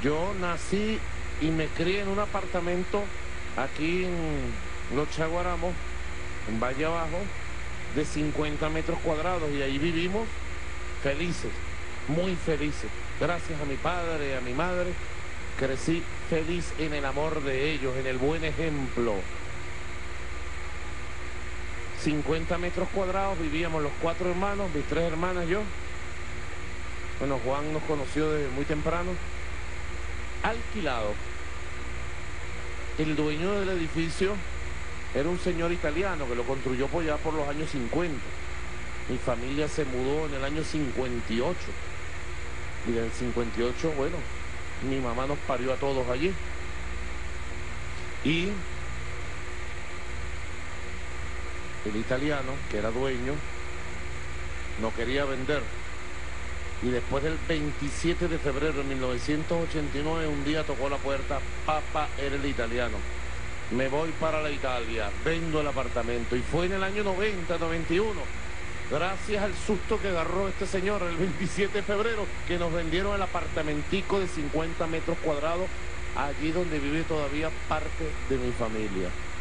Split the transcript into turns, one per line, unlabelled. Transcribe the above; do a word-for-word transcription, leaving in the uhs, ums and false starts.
Yo nací y me crié en un apartamento aquí en Los Chaguaramos, en Valle Abajo, de cincuenta metros cuadrados, y ahí vivimos felices, muy felices. Gracias a mi padre y a mi madre, crecí feliz en el amor de ellos, en el buen ejemplo. cincuenta metros cuadrados, vivíamos los cuatro hermanos, mis tres hermanas, yo. Bueno, Juan nos conoció desde muy temprano. Alquilado. El dueño del edificio era un señor italiano que lo construyó por allá por los años cincuenta. Mi familia se mudó en el año cincuenta y ocho. Y del cincuenta y ocho, bueno, mi mamá nos parió a todos allí. Y el italiano, que era dueño, no quería vender. Y después del veintisiete de febrero de mil novecientos ochenta y nueve, un día tocó la puerta: papá, era el italiano. Me voy para la Italia, vendo el apartamento. Y fue en el año noventa, noventa y uno, gracias al susto que agarró este señor el veintisiete de febrero, que nos vendieron el apartamentico de cincuenta metros cuadrados, allí donde vive todavía parte de mi familia.